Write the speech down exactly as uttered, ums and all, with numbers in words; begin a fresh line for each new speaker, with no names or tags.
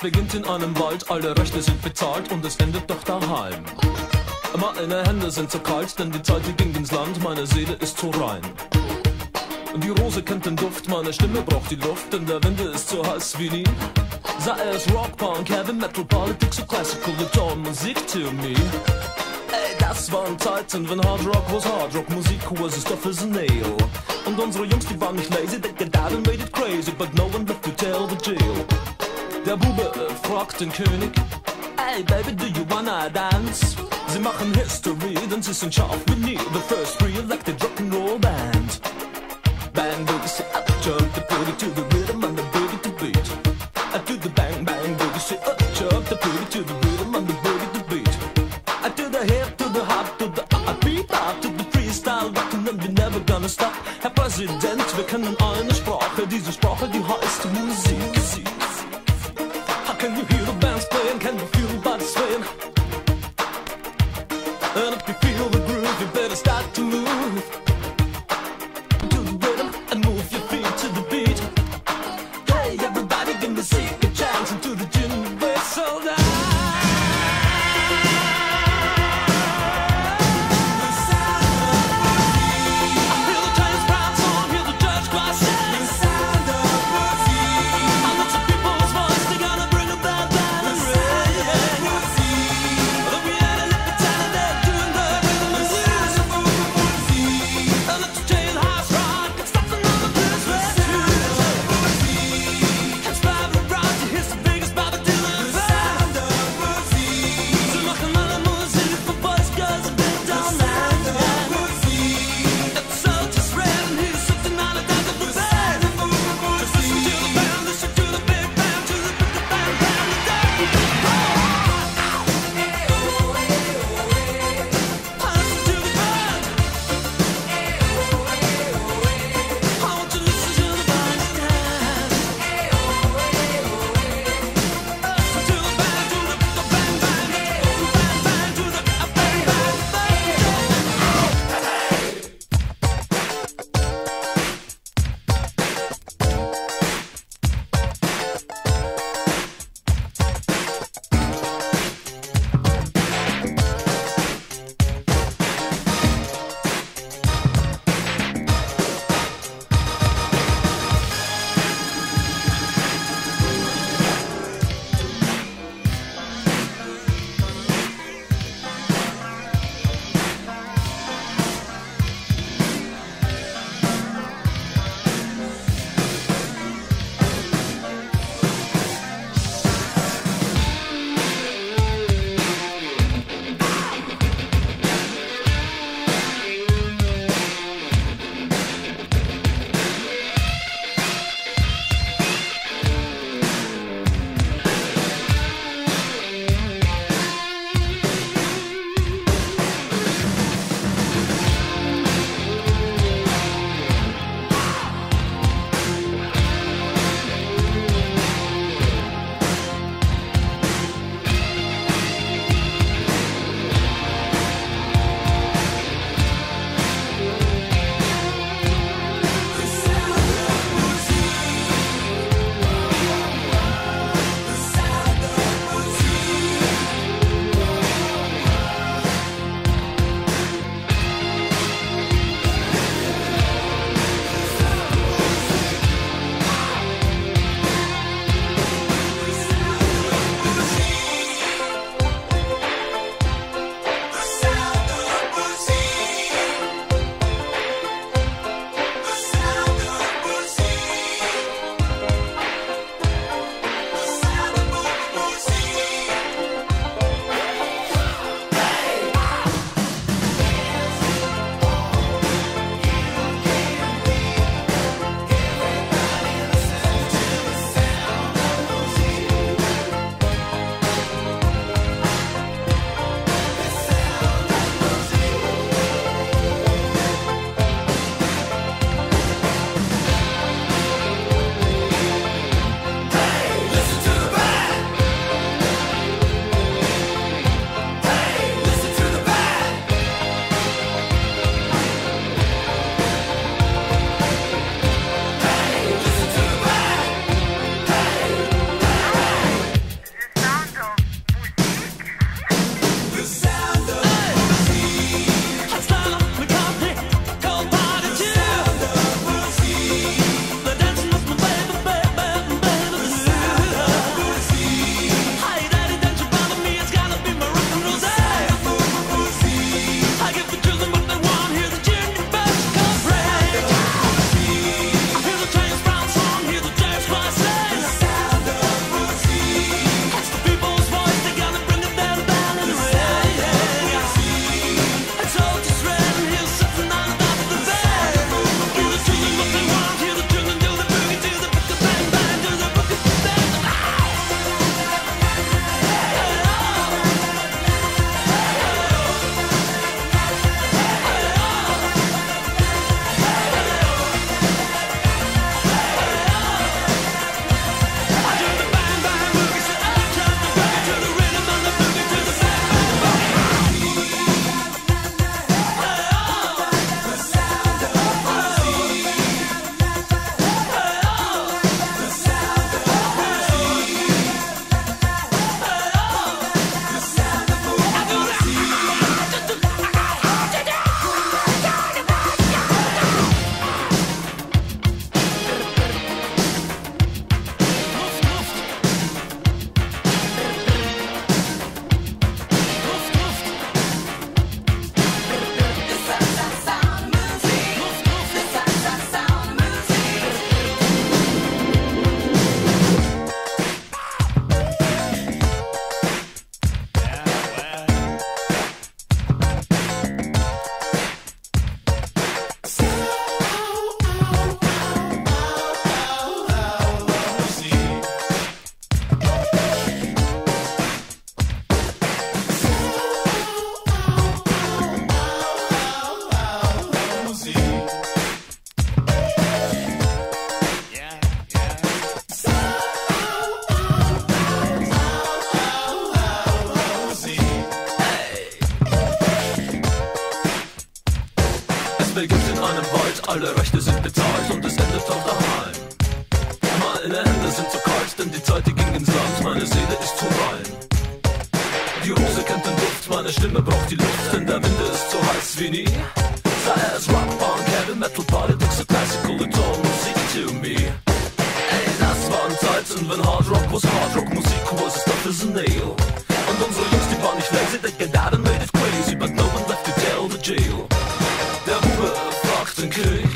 beginnt in einem Wald, alle Rechte sind bezahlt und es endet doch daheim. Meine Hände sind zu kalt, denn die Zeit die ging ins Land, meine Seele ist zu rein. Die Rose kennt den Duft, meine Stimme braucht die Luft, denn der Wind ist so heiß wie nie. Sei es Rock, Punk, Heavy Metal, Politics und Classical, Return Musik to me. Ey, das waren Zeiten, wenn Hard Rock was Hard Rock, Musik was as tough as a nail. Und unsere Jungs, die waren nicht lazy, they get out and made it crazy, but no one left to tell the jail. Der Bube äh, fragt den König, hey baby, do you wanna dance? Sie machen History, denn sie sind scharf wie nie, the first re-elected Rock'n'Roll Band. Bang boogie, say up, jump the boogie to the rhythm and the boogie to beat. I do the bang bang boogie, say up, jump the boogie to the rhythm and the boogie to beat. I do the hip to the hop to the uh, beat up to the freestyle rockin' and we're never gonna stop. Herr Präsident, wir kennen eine Sprache, diese Sprache, die heißt Musik. How can you hear the bands playing? Can you feel the body swaying? And if you feel the groove, you better start to move. To the rhythm and move your feet to the beat. Hey, everybody give the seek a chance into the gym we're sold out. I hear the trains bounce on, hear the judge cry, say the sound of Brazil. I look so in einem Wald, alle Rechte sind bezahlt und es endet doch daheim. Meine Hände sind zu kalt, denn die Zeit, die ging ins Land, meine Seele ist zu rein. Die Rose kennt den Duft, meine Stimme braucht die Luft, denn der Wind ist so heiß wie nie. Sei es Rock, Punk, Heavy Metal, Politics, or Classical, it's all Musik to me. Ey, das waren Zeiten, wenn Hard Rock was Hard Rock, Musik was stuff as a nail. Und unsere Jungs, die waren nicht lazy, they get out and made it crazy, but no one left to tell the jail. Der Bube fragt den König,